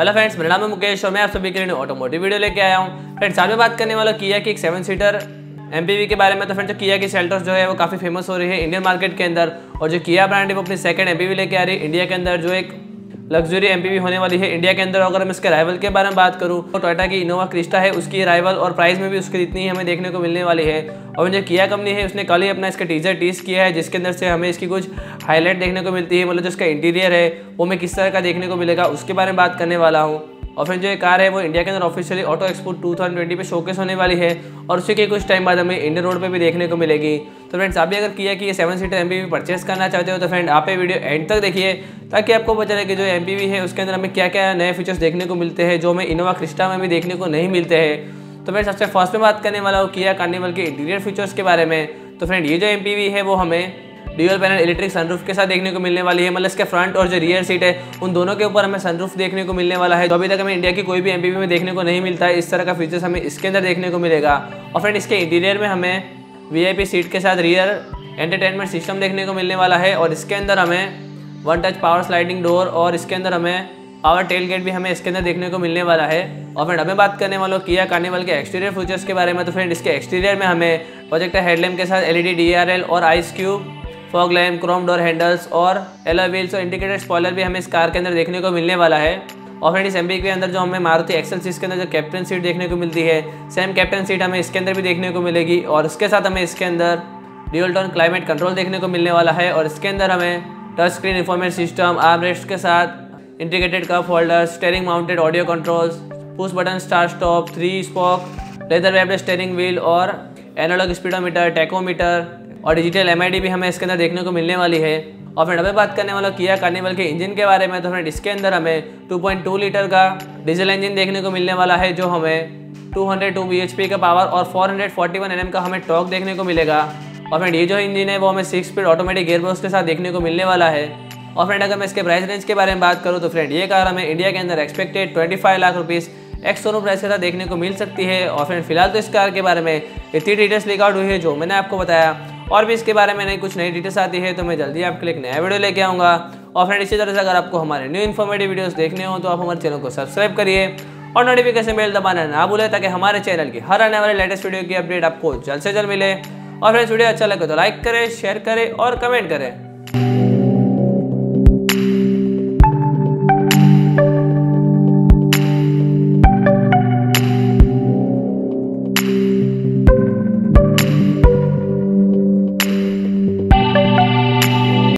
Hello friends, मेरा नाम है मुकेश और मैं आप सभी के लिए ऑटोमोटिव वीडियो लेके आया हूँ। फ्रेंड्स आज मैं बात करने वाला किया कि एक 7 सीटर एमपीवी के बारे में। तो फ्रेंड्स जो किया की सेल्टोस जो है वो काफ़ी फेमस हो रही है इंडियन मार्केट के अंदर, और जो किया ब्रांड है वो अपनी सेकंड एमपीवी लेके आ रही है इंडिया के अंदर, जो एक लग्जरी एमपीवी होने वाली है इंडिया के अंदर। अगर मैं इसके राइवल के बारे में बात करूँ तो टोयोटा की इनोवा क्रिस्टा है उसकी राइवल, और प्राइस में भी उसकी इतनी हमें देखने को मिलने वाली है। और जो किया कंपनी है उसने कल ही अपना इसका टीजर टीज किया है, जिसके अंदर से हमें इसकी कुछ हाईलाइट देखने को मिलती है। मतलब जो इसका इंटीरियर है वो हमें किस तरह का देखने को मिलेगा उसके बारे में बात करने वाला हूँ। और फिर जो ये कार है वो इंडिया के अंदर ऑफिशियली ऑटो एक्सपो 2020 पे शोकेस होने वाली है, और उसी के कुछ टाइम बाद हमें इंडियन रोड पे भी देखने को मिलेगी। तो फ्रेंड्स आप भी अगर किया कि ये 7 सीटर एमपीवी परचेस करना चाहते हो तो फ्रेंड आप ये वीडियो एंड तक देखिए, ताकि आपको पता चले कि जो एमपीवी है उसके अंदर हमें क्या क्या नए फीचर्स देखने को मिलते हैं जो हमें इनोवा क्रिस्टा में भी देखने को नहीं मिलते हैं। तो फ्रेंड सबसे फर्स्ट में बात करने वाला हूँ किया कार्निवल के इंटीरियर फीचर्स के बारे में। तो फ्रेंड ये जो एमपीवी है वो हमें ड्यूअल पैनल इलेक्ट्रिक सनरूफ के साथ देखने को मिलने वाली है। मतलब इसके फ्रंट और जो रियर सीट है उन दोनों के ऊपर हमें सनरूफ देखने को मिलने वाला है, तो अभी तक हमें इंडिया की कोई भी एमपीवी में देखने को नहीं मिलता है। इस तरह का फीचर्स हमें इसके अंदर देखने को मिलेगा। और फ्रेंड इसके इंटीरियर में हमें वीआईपी सीट के साथ रियर एंटरटेनमेंट सिस्टम देखने को मिलने वाला है, और इसके अंदर हमें one touch power sliding door, और इसके अंदर हमें पावर टेल गेट भी हमें इसके अंदर देखने को मिलने वाला है। और फ्रेंड हमें बात करने वालों किया कार्निवल के एक्सटीरियर फीचर्स के बारे में। तो फ्रेंड इसके एक्सटीरियर में हमें प्रोजेक्टर हेडलैम्प के साथ एलईडी डीआरएल और ice cube fog lamp, chrome door handles और एलॉय व्हील्स और इंडिकेटेड स्पॉइलर भी हमें इस कार के अंदर देखने को मिलने वाला है। और फ्रेंड इस एमपी के अंदर जो हमें मारुति एक्सेल के अंदर जो कैप्टन सीट देखने को मिलती है, सेम कैप्टन सीट हमें इसके अंदर भी देखने को मिलेगी, और इसके साथ हमें इसके अंदर ड्यूल टोन क्लाइमेट कंट्रोल देखने को मिलने वाला है। और इसके अंदर हमें touch screen information system, arm rest के साथ integrated cup holder, steering mounted audio controls, push button start stop, 3 spoke leather wrapped steering wheel और एनालॉग स्पीडोमीटर, टैकोमीटर और डिजिटल एमआईडी भी हमें इसके अंदर देखने को मिलने वाली है। और फ्रेंड हमें बात करने वाला किया कार्निवल के इंजन के बारे में। तो फ्रेंड इसके अंदर हमें 2.2 लीटर का डीजल इंजन देखने को मिलने वाला है, जो हमें 202 bhp का पावर और 441 Nm का हमें टॉर्क देखने को मिलेगा। और फ्रेंड ये जो इंजन है वो हमें 6 स्पीड ऑटोमेटिक गियरबॉक्स के साथ देखने को मिलने वाला है। और फ्रेंड अगर मैं इसके प्राइस रेंज के बारे में बात करूँ तो फ्रेंड ये कार हमें इंडिया के अंदर expected 25 lakh rupees ex showroom price के साथ देखने को मिल सकती है। और फ्रेंड फिलहाल तो इस कार के बारे में इतनी डिटेल्स लीक आउट हुई है जो मैंने आपको बताया, और भी इसके बारे में कुछ नई डिटेल्स आती है तो मैं जल्दी आपके लिए एक नया वीडियो लेके आऊँगा। और फ्रेंड इसी तरह से अगर आपको हमारे न्यू इन्फॉर्मेटिव वीडियोस देखने हो तो आप हमारे चैनल को सब्सक्राइब करिए और नोटिफिकेशन बेल दबाना ना भूलें, ताकि हमारे चैनल की हर आने वाले लेटेस्ट वीडियो की अपडेट आपको जल्द से जल्द मिले। और फ्रेंड्स वीडियो अच्छा लगे तो लाइक करें, शेयर करें और कमेंट करें।